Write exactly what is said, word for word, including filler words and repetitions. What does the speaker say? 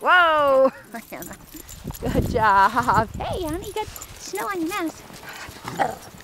Whoa! Good job. Hey, honey, you got snow on your nose.